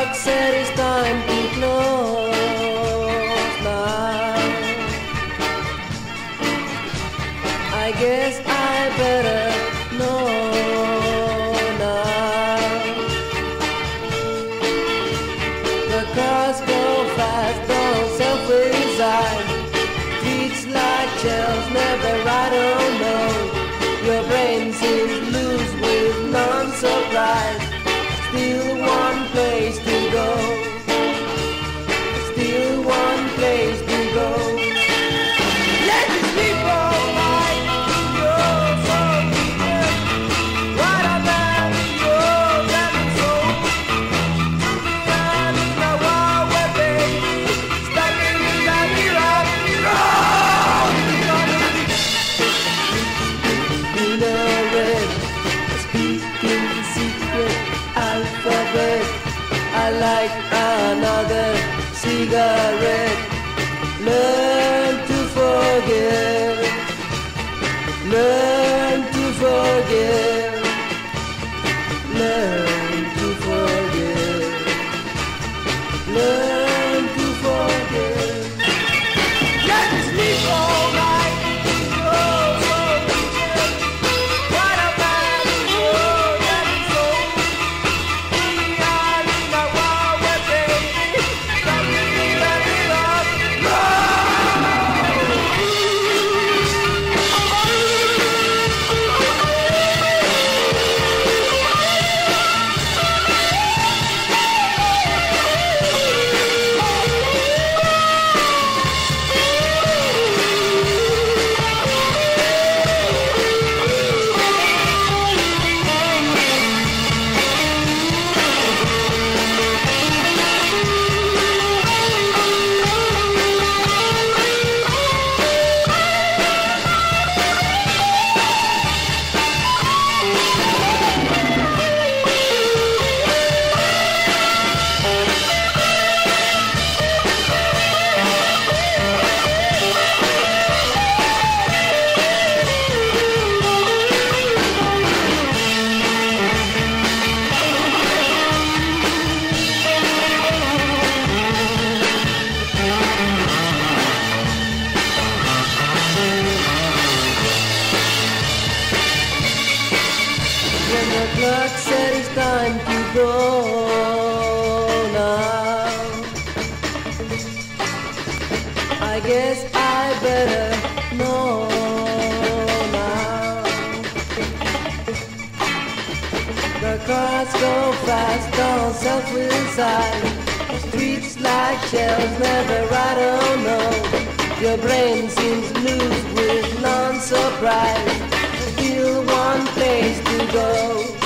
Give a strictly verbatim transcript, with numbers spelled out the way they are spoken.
clock said it's time to close now. I guess I better know now. The cars go fast, don't self-resign. Streets like shells, never right or no. Your brain seems loose with non-surprise. Still one place to go. Still one place to go. Let me sleep all night. You're so weak. Right up and you're damn soul. I'm in a wild web, baby. Stuck in that rock. In a red, speaking secret alphabet. I like another cigarette. Learn to forget. Learn to forget. Learn to forget. Learn to forget. Let me sleep all night. Oh, so wicked. What a man, oh, that is so. We are in a wild web, baby. Stop it, let it up. When the clock said it's time to go now, I guess I better know now. The cars go fast, don't self-resign. Streets like shells, never right or no. Your brain seems loose with non-surprise. Still one place to go.